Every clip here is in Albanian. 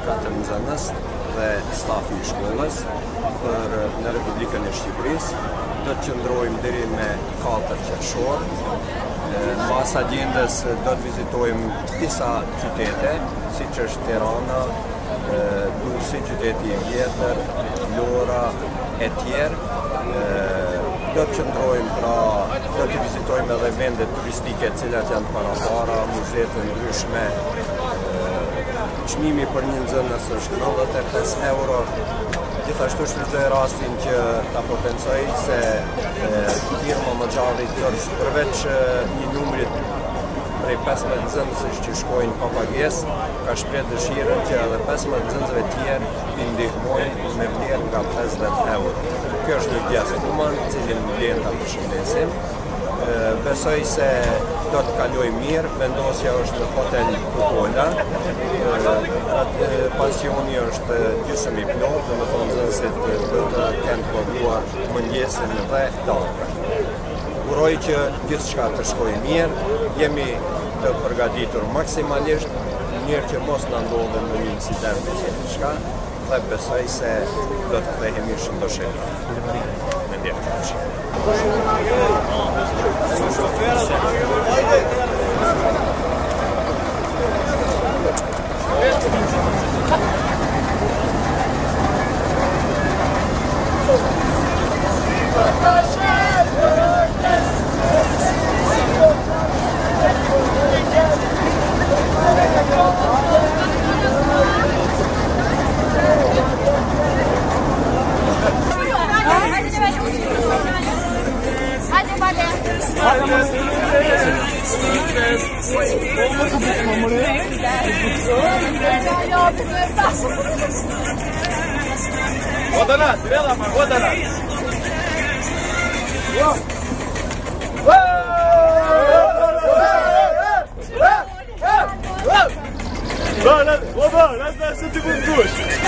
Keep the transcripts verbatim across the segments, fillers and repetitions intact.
katër nxënës dhe stafi i shkollës për në Republikën e Shqipërisë. Do të qëndrojmë deri me katër qershor. Mbas agjendës do të vizitojmë disa qytete, siç është Tirana, Durrësi, qyteti i vjetër, Vlora e tjerë. Do të qëndrojmë, pra do të vizitojmë edhe vende turistike të cilat janë parapara, muze të ndryshme. Çmimi për një nxënës është nëntëdhjetë e pesë euro. Gjithashtu shfrytëzoj rastin që ta potencoj se firma Moxhalli Tours përveç një numrit prej pesëmbëdhjetë nxënëssh që shkojnë pa pagesë, ka shpreh dëshirën që edhe pesëmbëdhjetë nxënësve të tjerë t'i ndihmojnë me vlerë nga pesëdhjetë euro. Kjo është një pjesë human, cilin vlen ta përshëndesim. Besoj se do të kaloj mirë, vendosja është në hotel Kupola. Pensioni është gjysmë i plot, do të thonë nxënësit do të kenë të paguar mëngjesin dhe darkën. Uroj që gjithçka të shkojë mirë, jemi të përgatitur maksimalisht, mirë që mos na ndodhen në një incident ose diçka, dhe besoj se do të kthehemi shumë të shëndet. Me ndjerë. Вот она, зрела, вот она. لا لا بابا لازم ست بندوش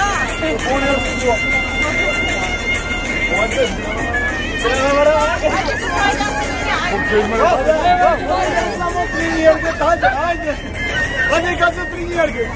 Hadi gazı premier gel.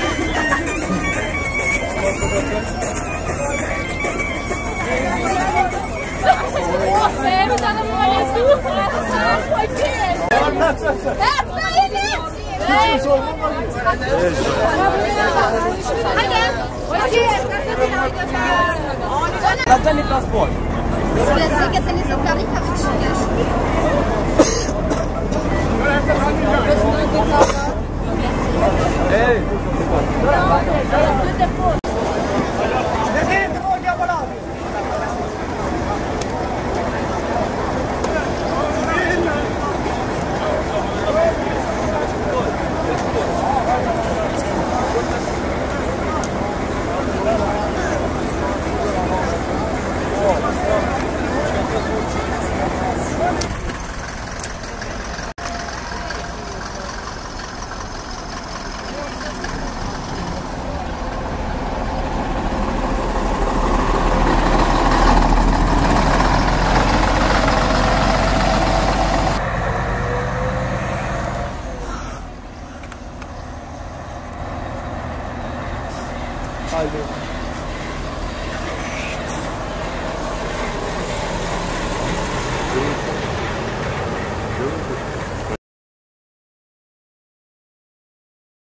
Казали паспорт. Связывается ли за Карикович? Ей! Haydi.